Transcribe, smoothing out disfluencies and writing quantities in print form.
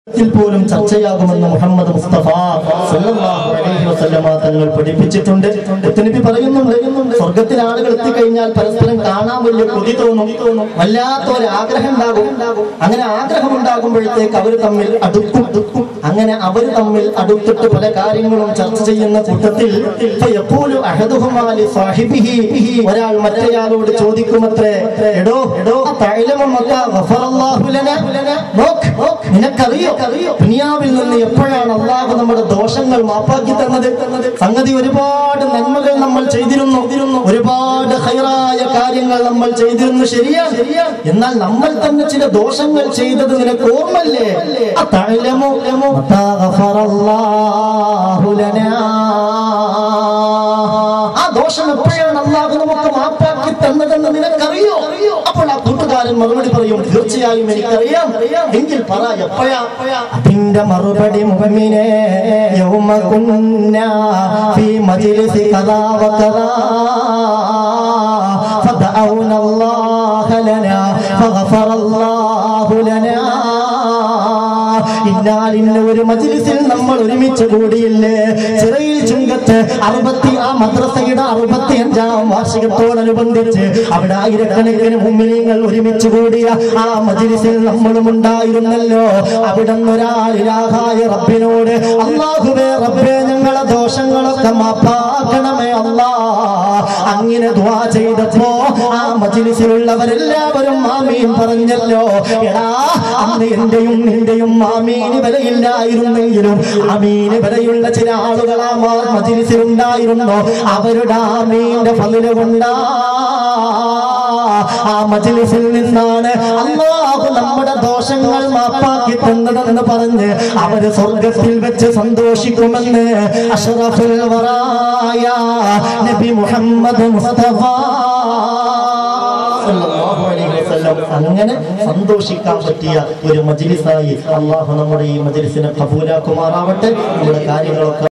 പോലും ചർച്ചയാകുമെന്ന് മുഹമ്മദ് മുസ്തഫ സല്ലല്ലാഹു അലൈഹി വസല്ലമ തങ്ങൾ പഠിപ്പിച്ചിട്ടുണ്ട്. നബി പറയുന്നുണ്ട്, സ്വർഗ്ഗത്തിൽ ആളുകൾ എത്തിക്കഴിഞ്ഞാൽ പരസ്പരം കാണാൻ വലിയ കൊതി തോന്നും, വല്ലാത്തൊരു ആഗ്രഹം ഉണ്ടാകും. അങ്ങനെ ആഗ്രഹം ഉണ്ടാകുമ്പോഴത്തേക്ക് അവർ തമ്മിൽ അടുക്കും. അങ്ങനെ അവർ തമ്മിൽ അടുത്തിട്ട് പല കാര്യങ്ങളും ചർച്ച ചെയ്യുന്ന കൂട്ടത്തിൽ ഒരാൾ മറ്റേയാളോട് ചോദിക്കുമത്രേ, എടോ നിനക്കറിയോ ദുനിയാവിൽ നിന്ന് എപ്പോഴാണ് അല്ലാഹു നമ്മുടെ ദോഷങ്ങൾ മാപ്പാക്കി തന്നത്? സംഗതി ഒരുപാട് നന്മകൾ നമ്മൾ ചെയ്തിരുന്നു, ഒരുപാട് ഖൈറായ കാര്യങ്ങൾ നമ്മൾ ചെയ്തിരുന്നു, ശരിയാണ്. എന്നാൽ നമ്മൾ തന്നെ ചില ദോഷങ്ങൾ ചെയ്തത് നിനക്ക് ഓർമ്മല്ലേ? ആ ദോഷം എപ്പോഴാണ് അല്ലാഹു നമുക്ക് മാപ്പാക്കി തന്നതെന്ന് നിനക്കറിയോ? അപ്പോൾ ആ കൂട്ടുകാരൻ മറുപടി പറയും, തീർച്ചയായും എനിക്കറിയാം. എങ്കിൽ പറ എപ്പോഴാ? അതിന്റെ മറുപടി, മുഅ്മിനേ യൗമ കുന്നാ ഫീ മജ്ലിസി കദാ വകദാ ഫദഅൗന അല്ലാഹ ലനാ ഫഗഫറല്ലാഹു ലനാ. ഇന്ന ഒരു മജ്ലിസിൽ നമ്മൾ ഒരുമിച്ച് കൂടിയില്ലേ? ചിറയിൽ ചുങ്കത്ത് ആ മദ്രസയുടെ 65ാം വാർഷികത്തോടനുബന്ധിച്ച് അവിടെ ആയിരക്കണക്കിന് മുഅ്മിനീങ്ങൾ ഒരുമിച്ച് കൂടിയ ആ മജ്ലിസിൽ നമ്മളും ഉണ്ടായിരുന്നല്ലോ. അവിടെ ഒരാൾ ഇലാഹായ റബ്ബിനോട്, അല്ലാഹുവേ റബ്ബേ ഞങ്ങളെ ദോഷങ്ങളൊക്കെ മാപ്പാക്കണമേ അല്ലാ, അങ്ങനെ ദുആ ചെയ്തപ്പോ ആ മജ്ലിസിലുള്ളവരെല്ലാവരും ആമീൻ പറഞ്ഞല്ലോ. എടാ, അന്ന് എന്റെയും നിന്റെയും ആമീന് വിലയില്ലായിരുന്നെങ്കിലും ആമീന് വിലയുള്ള ചില ആളുകൾ ആ മജ്ലിസിലുണ്ടായിരുന്നു. അവരുടെ ആമീന്റെ ഫളില് കൊണ്ടാ ആ മജ്ലിസിൽ നിന്നാണ് അല്ലാഹു നമ്മുടെ ദോഷങ്ങൾ മാപ്പാക്കി തന്നതെന്ന് പറഞ്ഞ് അവര് സ്വർഗ്ഗത്തിൽ വെച്ച് സന്തോഷിക്കുമെന്ന് അഷ്റഫുൽ വറായ നബി മുഹമ്മദ് മുസ്തഫ സല്ലല്ലാഹു അലൈഹി വസല്ലം അങ്ങനെ സന്തോഷിക്കാൻ പറ്റിയ ഒരു മജ്ലിസായി അല്ലാഹു നമ്മുടെ ഈ മജ്ലിസിനെ ഖബൂലാക്കുമാറാവട്ടെ. നമ്മുടെ കാര്യങ്ങളൊക്കെ